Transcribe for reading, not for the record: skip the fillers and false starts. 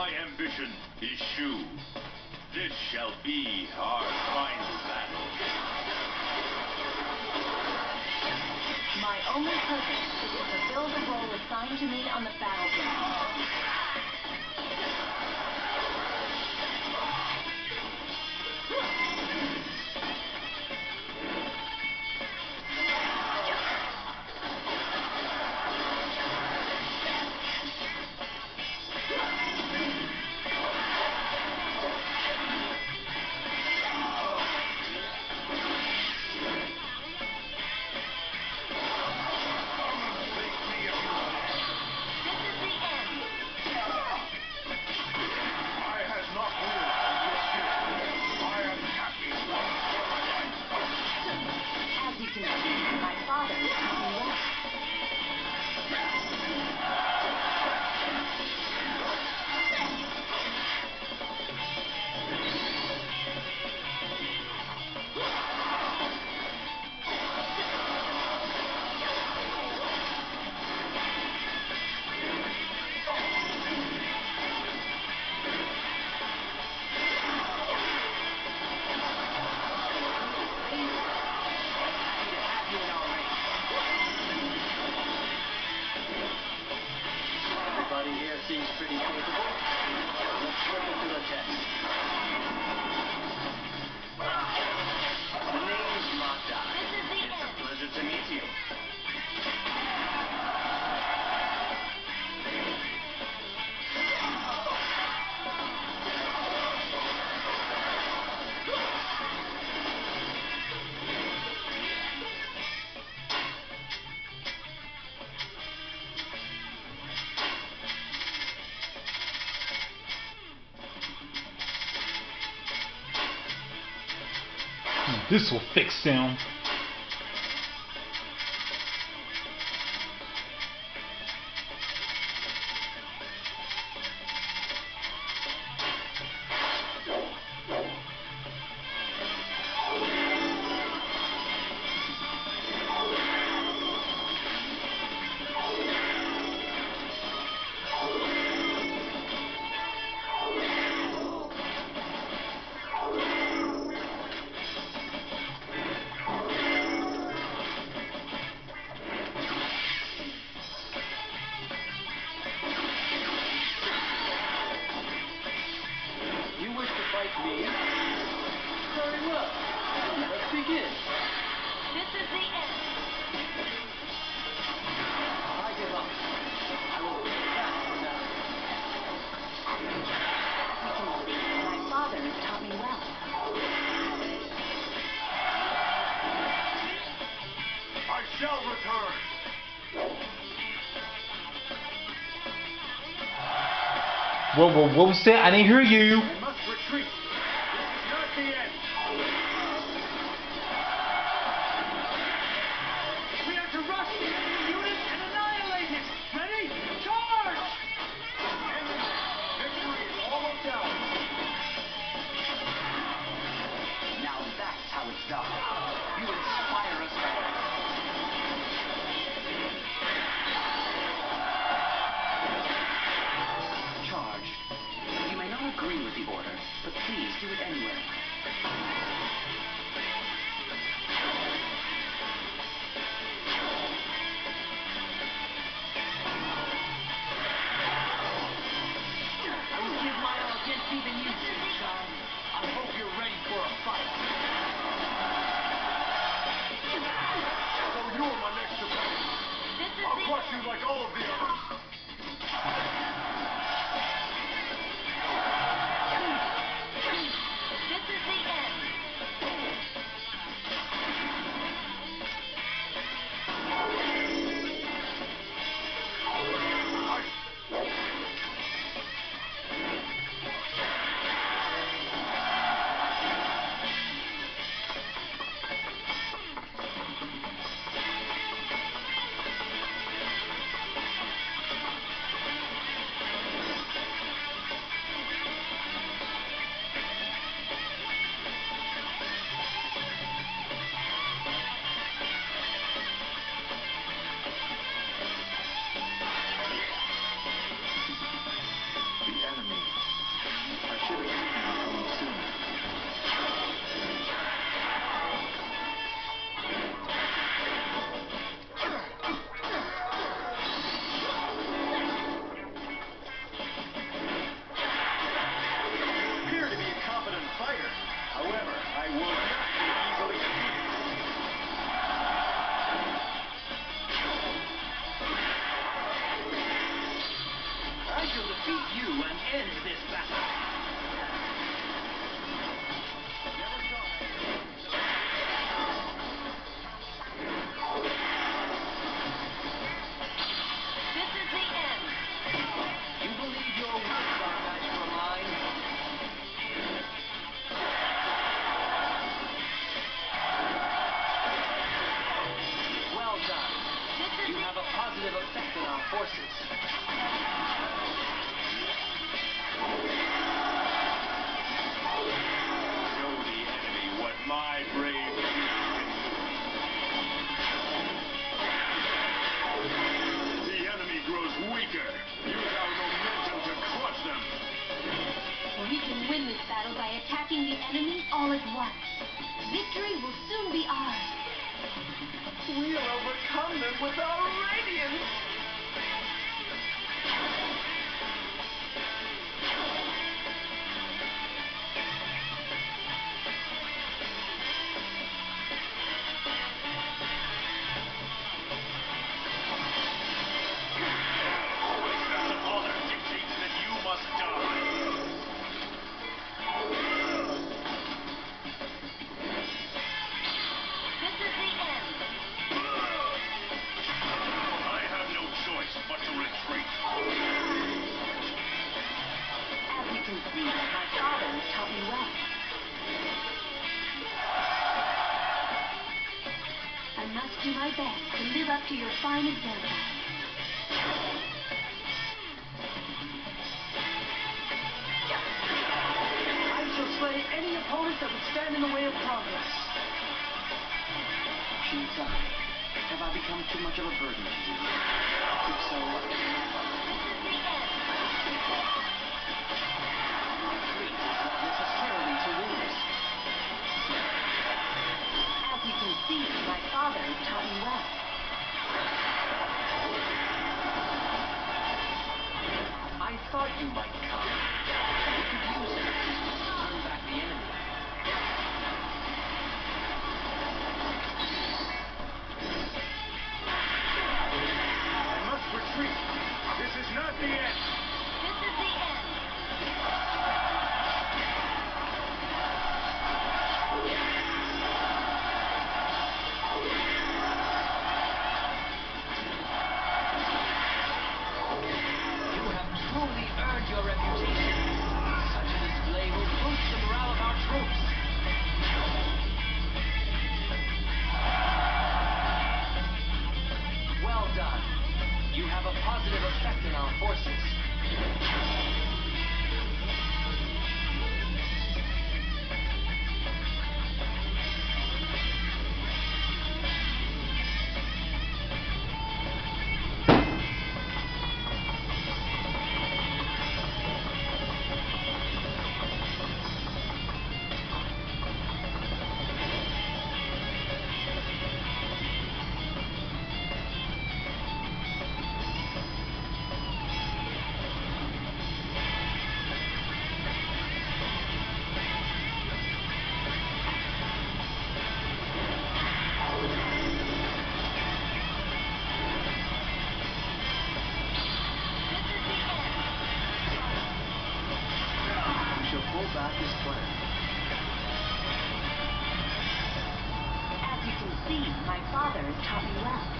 My ambition is Shu. This shall be our final battle. My only purpose is to fulfill the role assigned to me on the battlefield. As you can see, my father taught me well. Everybody here seems pretty capable. Let's put it to the test. The name's Mata. This is the It's end. a pleasure to meet you. This will fix him. You wish to fight me? Very well. Let's begin. This is the end. I give up. I will put it back for now. As you can see, my father has taught me well. I shall return. What was that? I didn't hear you. We must retreat. This is not the end. We are to rush the enemy unit and annihilate it. Ready? Charge! Victory is almost ours. Now that's how it's done. You inspire us all. Charge. You may not agree with the order, but please do it anyway. I will give my all against even you, Shin-chan. I hope you're ready for a fight. So you are my next opponent. This is I'll the crush end. you like all of the others. This is to an end this battle. Never thought This is the end. you believe your wits are a match for mine? Well done. You have a positive effect on our forces. Show the enemy what my brave troops can do. The enemy grows weaker. Use our momentum to crush them. We can win this battle by attacking the enemy all at once. Victory will soon be ours. We'll overcome them with our radiance. The Father dictates that you must die. This is the end. I have no choice but to retreat. As you can see, my father has taught me well. I must do my best to live up to your fine example. I shall slay any opponent that would stand in the way of progress. Shinkai, have I become too much of a burden to you? If so, what can I help? This is the end. Retreat is not necessarily to lose. As you can see, my father has taught me well. I thought you might come. We could use it. Turn back the enemy. I must retreat. This is not the end. This is the end. You have truly earned your reputation. Such a display will boost the morale of our troops. Well done. You have a positive effect on our forces. Pull back as planned. As you can see, my father has taught me well.